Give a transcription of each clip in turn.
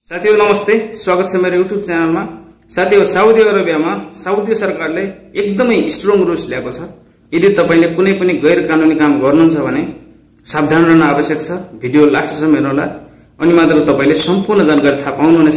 साथीहरु नमस्ते, स्वागत छ मेरो युट्युब च्यानलमा। साथीहरु, साउदी अरेबियामा साउदी सरकारले एकदमै स्ट्रङ रुल्स ल्याएको छ। यदि तपाईले कुनै पनि गैर कानुनी काम गर्नुहुन्छ भने सावधान रहन आवश्यक छ। भिडियो लास्टसम्म हेर्नुहोला अनि मात्र तपाईले सम्पूर्ण जानकारी थाहा पाउनुहुनेछ।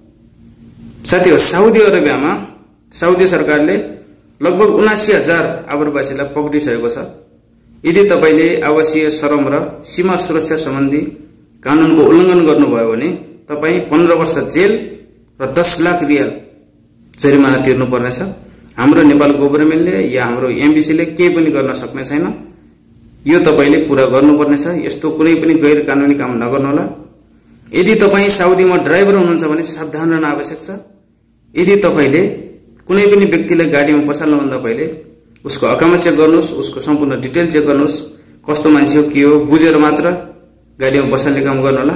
साथीहरु, साउदी अरेबियामा साउदी सरकारले लगभग ७९,००० आवासीलाई पक्डिसकेको छ। यदि तपाईले आवासीय श्रम र सीमा सुरक्षा सम्बन्धी कानूनको उल्लङ्घन गर्नुभयो भने तपाई 15 वर्ष जेल र 10 लाख रियाल जरिमाना तिर्नु पर्नेछ। हाम्रो नेपाल गभर्नमेन्टले या हाम्रो एमबीसीले केही पनि गर्न सक्ने छैन। यो तपाईले पूरा गर्नुपर्नेछ। यस्तो कुनै पनि गैर कानुनी काम नगर्नुहोला। यदि तपाई साउदीमा ड्राइभर हुनुहुन्छ भने सावधान रहन आवश्यक छ। यदि तपाईले कुनै पनि व्यक्तिलाई गाडीमा बसाल्नुभन्दा पहिले उसको अकामा चेक गर्नुस्, उसको सम्पूर्ण डिटेल चेक गर्नुस्, कस्तो मान्छे हो के हो बुझेर मात्र गाडीमा बसाल्ने काम गर्नुहोला।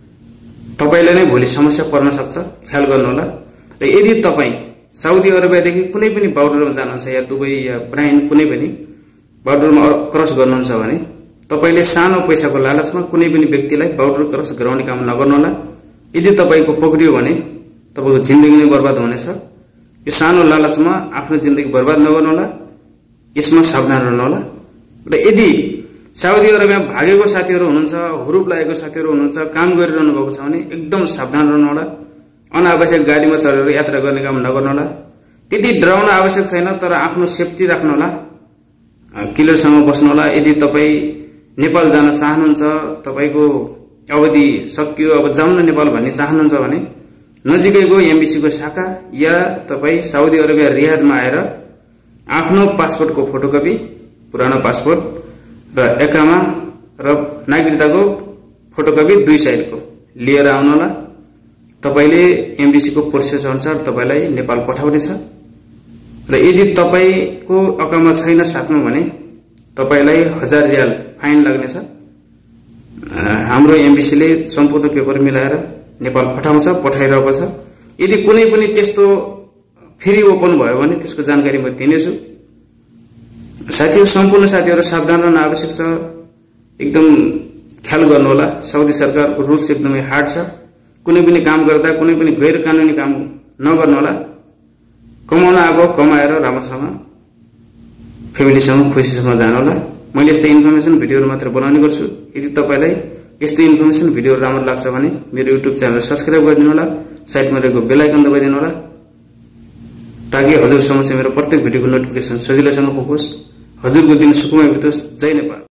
तपाईलाई नै भोलि समस्या पर्न सक्छ, ख्याल गर्नुहोला। र यदि तपाई साउदी अरेबियादेखि कुनै पनि बर्डरमा जानुहुन्छ या दुबई या ब्राइन कुनै पनि बर्डरमा क्रस गर्नुहुन्छ भने तपाईले सानो पैसाको लालचमा कुनै पनि व्यक्तिलाई बर्डर क्रस गराउने काम नगर्नुहोला। यदि तपाईको पक्रियो भने तपाईको जिन्दगी नै बर्बाद हुनेछ। यो सानो लालचमा आफ्नो जिन्दगी बर्बाद नगर्नुहोला। यसमा सावधान रहनुहोला। र यदि साउदी अरेबिया भागेको साथीहरु हुनुहुन्छ, हुरूब लागेको साथीहरु हुनुहुन्छ, काम गरिरहनु भएको छ भने एकदम सावधान रहनुहोला। अनावश्यक गाडीमा चढेर यात्रा गर्ने काम नगर्नुहोला। त्यति डराउन आवश्यक छैन, तर आफ्नो सेफ्टी राख्नुहोला। किलरसँग बस्नुहोला। यदि तपाई नेपाल जान चाहनुहुन्छ, तपाईको अवधि सकियो, अब जाउँ न नेपाल भन्ने चाहनुहुन्छ भने नजिकैको एमबीसीको शाखा या तपाई साउदी अरेबिया रियादमा आएर आफ्नो पासपोर्टको फोटोकपी, पुरानो पासपोर्ट र एकामा र नागरिकताको फोटोकपी दुई साइडको लिएर आउनुहोला। तपाईले एमबीसी को प्रोसेस अनुसार तपाईलाई नेपाल पठाउने छ। र यदि तपाईको अकामा छैन साथमा भने तपाईलाई 1000 रियाल फाइन लाग्नेछ। हाम्रो एमबीसीले सम्पूर्ण पेपर मिलाएर नेपाल पठाइरहेको छ। यदि कुनै पनि त्यस्तो फेरि ओपन भयो भने त्यसको जानकारी म दिनेछु। साथीहरु, सम्पूर्ण साथीहरु सावधान रहन आवश्यक छ। एकदम ख्याल गर्नुहोला। साउदी सरकारको रुल्स एकदमै हार्ड छ। कुनै पनि काम गर्दा कुनै पनि गैर कानुनी काम नगर्नुहोला। कमाउन आएको कमाएर राम्रोसँग फ्यामिलीसँग खुसीसँग जानुहोला। मैले यस्तै इन्फर्मेसन भिडियोहरु मात्र बनाउने गर्छु। यदि तपाईलाई यस्तो इन्फर्मेसन भिडियो राम्रो लाग्छ भने मेरो युट्युब च्यानल सब्स्क्राइब गरिदिनु होला। साइडमा रहेको बेल आइकन दबाइदिनु होला ताकि हजुरसम्म मेरो प्रत्येक भिडियोको नोटिफिकेसन सजिलैसँग पुगोस्। हजुरको दिन सुखमय बितोस्। जय नेपाल।